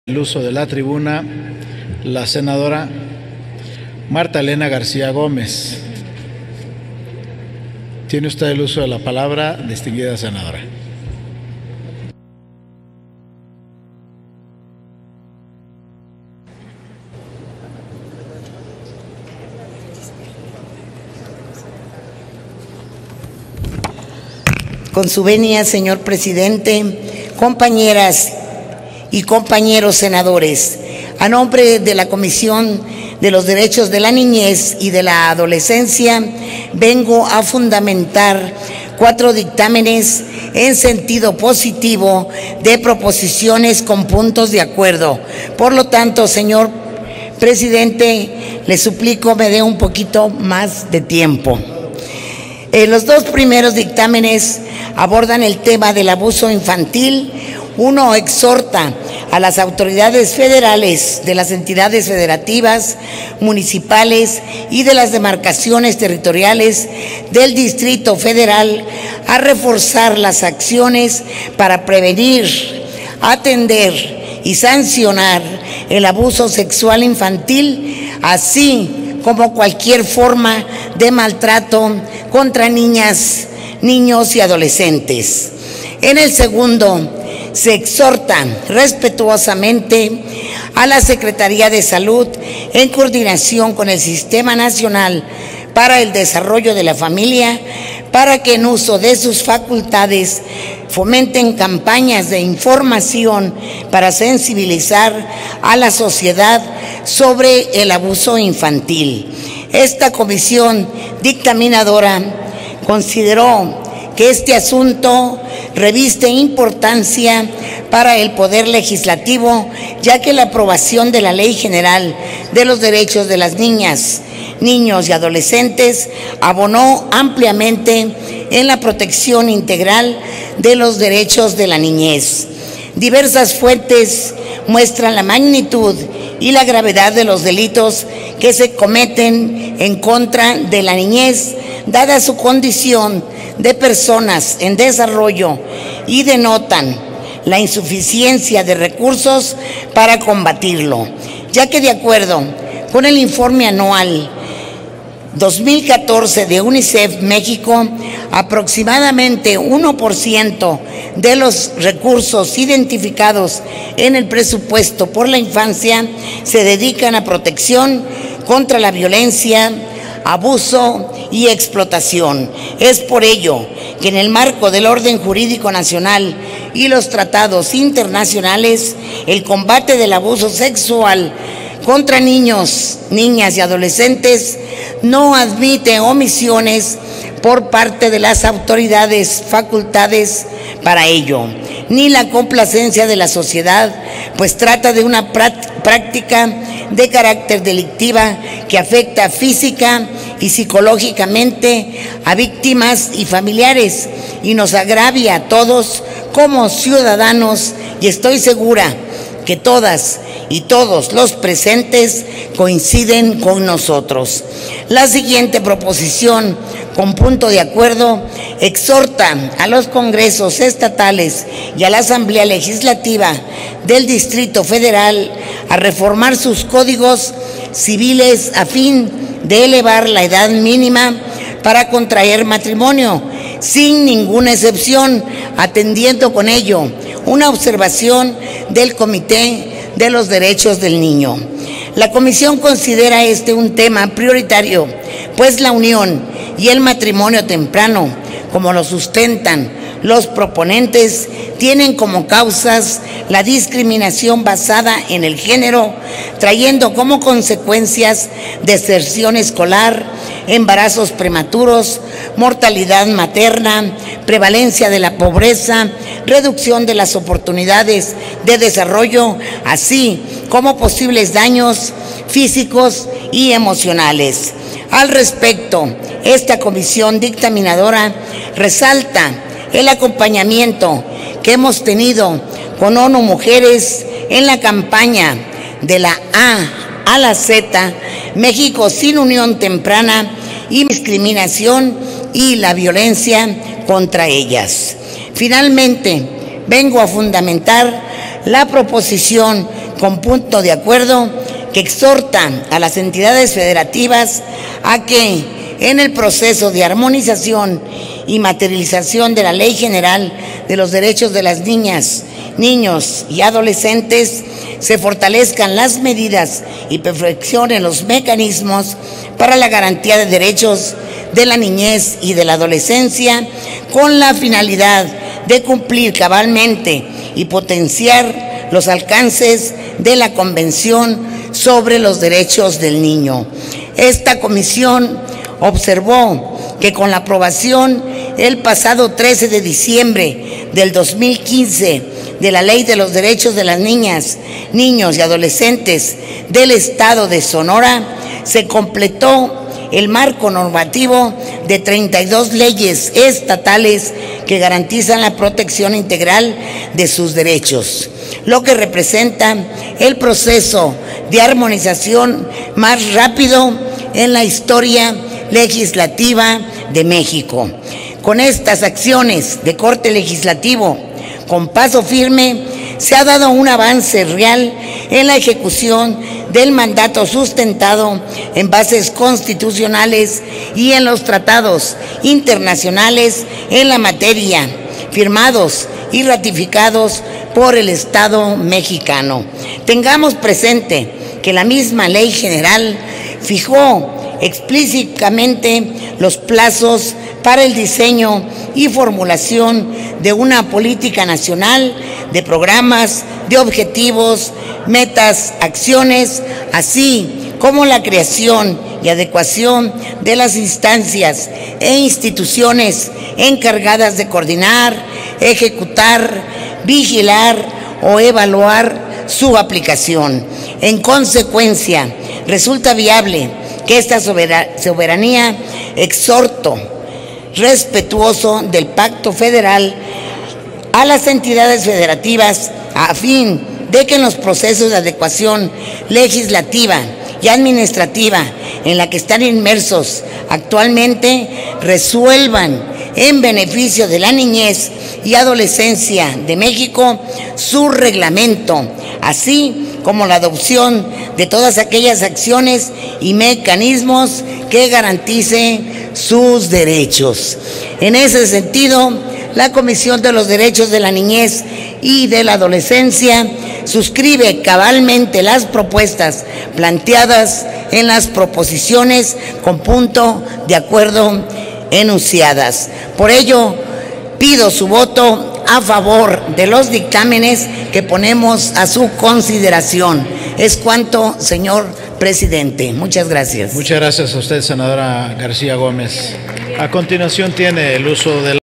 El uso de la tribuna, la senadora Marta Elena García Gómez. Tiene usted el uso de la palabra, distinguida senadora. Con su venia, señor presidente, compañeras y compañeros senadores, a nombre de la Comisión de los Derechos de la Niñez y de la Adolescencia, vengo a fundamentar 4 dictámenes en sentido positivo de proposiciones con puntos de acuerdo. Por lo tanto, señor presidente, le suplico me dé un poquito más de tiempo. Los 2 primeros dictámenes abordan el tema del abuso infantil. Uno exhorta a las autoridades federales de las entidades federativas, municipales y de las demarcaciones territoriales del Distrito Federal a reforzar las acciones para prevenir, atender y sancionar el abuso sexual infantil, así como cualquier forma de maltrato contra niñas, niños y adolescentes. En el segundo, se exhorta respetuosamente a la Secretaría de Salud, en coordinación con el Sistema Nacional para el Desarrollo de la Familia, para que en uso de sus facultades fomenten campañas de información para sensibilizar a la sociedad sobre el abuso infantil. Esta comisión dictaminadora consideró que este asunto reviste importancia para el Poder Legislativo, ya que la aprobación de la Ley General de los Derechos de las Niñas, Niños y Adolescentes abonó ampliamente en la protección integral de los derechos de la niñez. Diversas fuentes muestran la magnitud y la gravedad de los delitos que se cometen en contra de la niñez, dada su condición de personas en desarrollo, y denotan la insuficiencia de recursos para combatirlo, ya que de acuerdo con el informe anual 2014 de UNICEF México, aproximadamente 1% de los recursos identificados en el presupuesto por la infancia se dedican a protección contra la violencia, abuso y explotación. Es por ello que en el marco del orden jurídico nacional y los tratados internacionales, el combate del abuso sexual contra niños, niñas y adolescentes no admite omisiones por parte de las autoridades facultadas para ello, ni la complacencia de la sociedad, pues trata de una práctica de carácter delictiva que afecta física y psicológicamente a víctimas y familiares y nos agravia a todos como ciudadanos, y estoy segura que todas y todos los presentes coinciden con nosotros. La siguiente proposición, con punto de acuerdo, exhorta a los congresos estatales y a la Asamblea Legislativa del Distrito Federal a reformar sus códigos civiles a fin de elevar la edad mínima para contraer matrimonio, sin ninguna excepción, atendiendo con ello una observación del Comité de los Derechos del Niño. La Comisión considera este un tema prioritario, pues la unión y el matrimonio temprano, como lo sustentan los proponentes, tienen como causas la discriminación basada en el género, trayendo como consecuencias deserción escolar, embarazos prematuros, mortalidad materna, prevalencia de la pobreza, reducción de las oportunidades de desarrollo, así como posibles daños físicos y emocionales. Al respecto, esta comisión dictaminadora resalta el acompañamiento que hemos tenido con ONU Mujeres en la campaña de la A a la Z, México sin unión temprana y discriminación y la violencia contra ellas. Finalmente, vengo a fundamentar la proposición con punto de acuerdo que exhorta a las entidades federativas a que en el proceso de armonización y materialización de la Ley General de los Derechos de las Niñas, Niños y Adolescentes se fortalezcan las medidas y perfeccionen los mecanismos para la garantía de derechos de la niñez y de la adolescencia, con la finalidad de cumplir cabalmente y potenciar los alcances de la Convención sobre los Derechos del Niño. Esta comisión observó que con la aprobación el pasado 13 de diciembre del 2015 de la Ley de los Derechos de las Niñas, Niños y Adolescentes del Estado de Sonora, se completó el marco normativo de 32 leyes estatales que garantizan la protección integral de sus derechos, lo que representa el proceso de armonización más rápido en la historia legislativa de México. Con estas acciones de corte legislativo, con paso firme, se ha dado un avance real en la ejecución del mandato sustentado en bases constitucionales y en los tratados internacionales en la materia, firmados y ratificados por el Estado mexicano. Tengamos presente que la misma Ley General fijó explícitamente los plazos para el diseño y formulación de una política nacional de programas, de objetivos, metas, acciones, así como la creación y adecuación de las instancias e instituciones encargadas de coordinar, ejecutar, vigilar o evaluar su aplicación. En consecuencia, resulta viable que esta soberanía, exhorto respetuoso del Pacto Federal a las entidades federativas a fin de que en los procesos de adecuación legislativa y administrativa en la que están inmersos actualmente resuelvan en beneficio de la niñez y adolescencia de México su reglamento, así como la adopción de todas aquellas acciones y mecanismos que garanticen sus derechos. En ese sentido, la Comisión de los Derechos de la Niñez y de la Adolescencia suscribe cabalmente las propuestas planteadas en las proposiciones con punto de acuerdo enunciadas. Por ello, pido su voto a favor de los dictámenes que ponemos a su consideración. Es cuanto, señor presidente. Muchas gracias. Muchas gracias a usted, senadora García Gómez. A continuación tiene el uso de la